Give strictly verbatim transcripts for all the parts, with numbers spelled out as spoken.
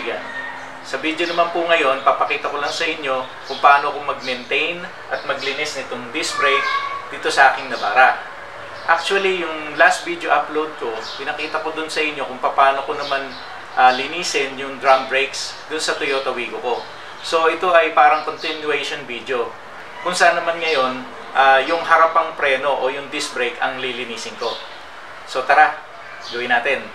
kaibigan. Sa video naman po ngayon, papakita ko lang sa inyo kung paano ko mag-maintain at maglinis nitong disc brake dito sa aking Navara. Actually, yung last video upload ko, pinakita ko dun sa inyo kung paano ko naman uh, linisin yung drum brakes dun sa Toyota Wigo ko. So ito ay parang continuation video. Kung saan naman ngayon, uh, yung harapang preno o yung disc brake ang lilinisin ko. So tara, gawin natin.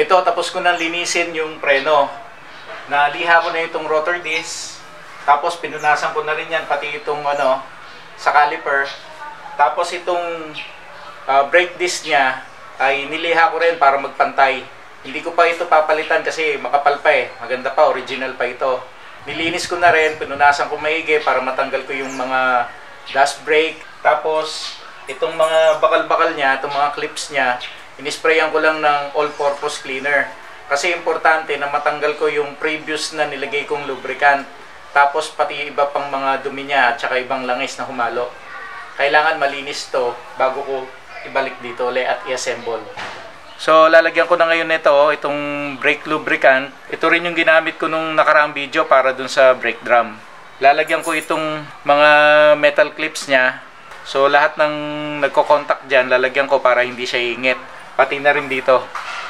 ito, tapos ko nang linisin yung preno. Naliha ko na itong rotor disc. Tapos pinunasan ko na rin yan, pati itong ano, sa caliper. Tapos itong uh, brake disc niya ay niliha ko rin para magpantay. Hindi ko pa ito papalitan kasi makapal pa eh. Maganda pa, original pa ito. Nilinis ko na rin, pinunasan ko maigi para matanggal ko yung mga dust brake. Tapos itong mga bakal-bakal niya, itong mga clips niya, inisprayan ko lang ng all-purpose cleaner. Kasi importante na matanggal ko yung previous na nilagay kong lubricant. Tapos pati iba pang mga dumi niya at saka ibang langis na humalo. Kailangan malinis to bago ko ibalik dito ulit at i-assemble. So lalagyan ko na ngayon nito, itong brake lubricant. Ito rin yung ginamit ko nung nakaraang video para dun sa brake drum. Lalagyan ko itong mga metal clips niya. So lahat ng nagko-contact dyan, lalagyan ko para hindi siya ingit. Pati na rin dito.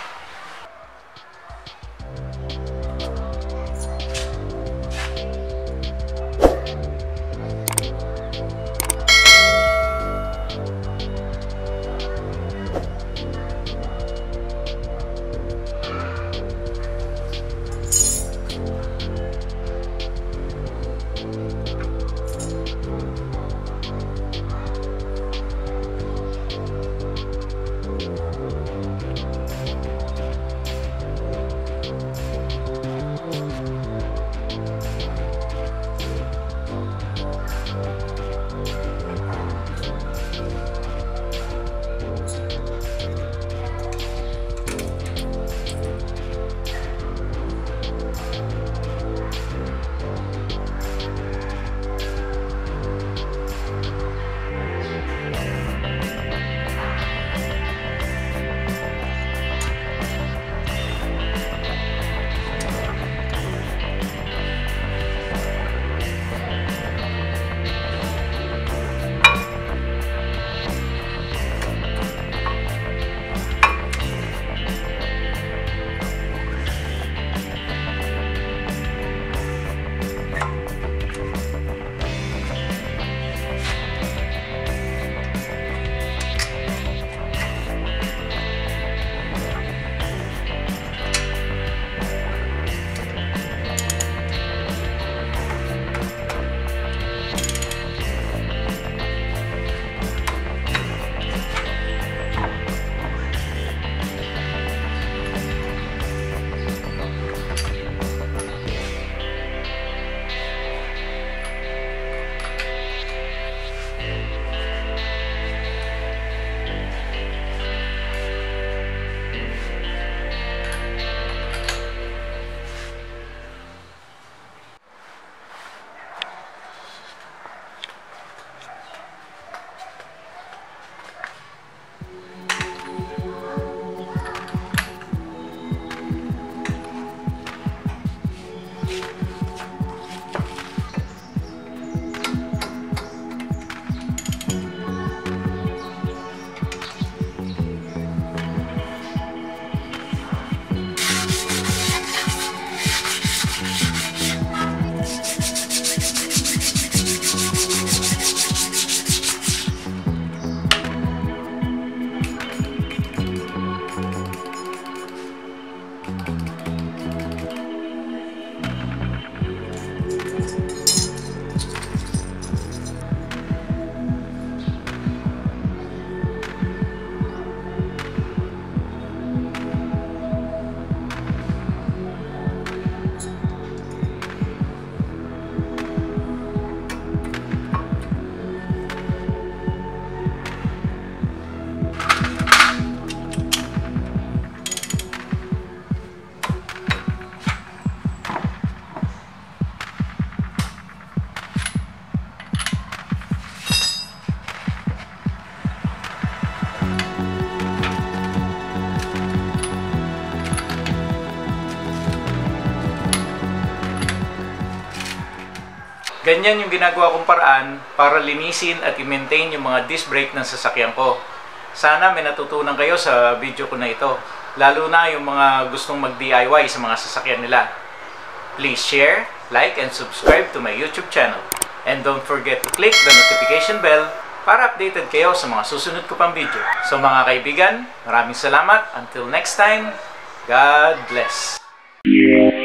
Ganyan yung ginagawa kong paraan para linisin at i-maintain yung mga disc brake ng sasakyan ko. Sana may natutunan kayo sa video ko na ito, lalo na yung mga gustong mag-D I Y sa mga sasakyan nila. Please share, like, and subscribe to my YouTube channel. And don't forget to click the notification bell para updated kayo sa mga susunod ko pang video. So mga kaibigan, maraming salamat. Until next time, God bless.